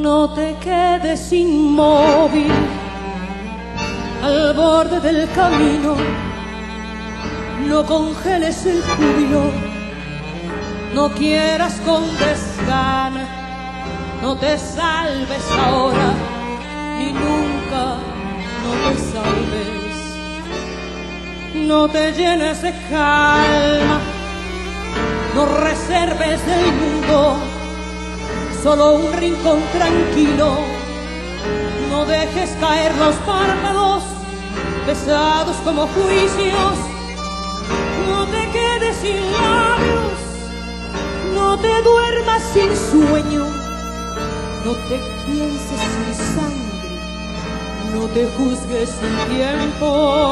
No te quedes inmóvil al borde del camino, no congeles el júbilo, no quieras con desgana, no te salves ahora y nunca no te salves. No te llenes de calma, no reserves del mundo solo un rincón tranquilo. No dejes caer los párpados pesados como juicios. No te quedes sin labios, no te duermas sin sueño, no te pienses sin sangre, no te juzgues sin tiempo.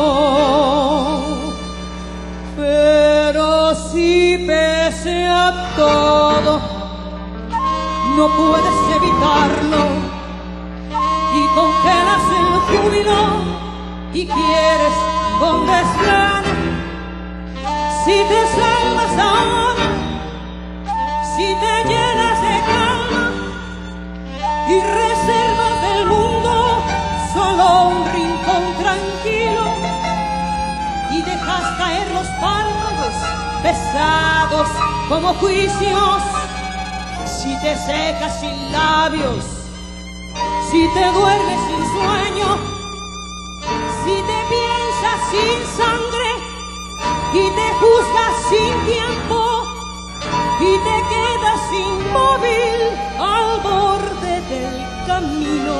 Pero si pese a todo no puedes evitarlo y congelas el júbilo y quieres con desgana. Si te salvas ahora, si te llenas de calma y reservas del mundo solo un rincón tranquilo y dejas caer los párpados pesados como juicios. Si te secas sin labios, si te duermes sin sueño, si te piensas sin sangre y te juzgas sin tiempo y te quedas inmóvil al borde del camino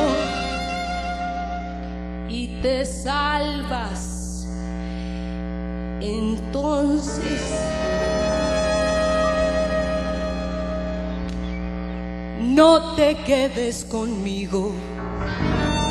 y te salvas, entonces no te quedes conmigo.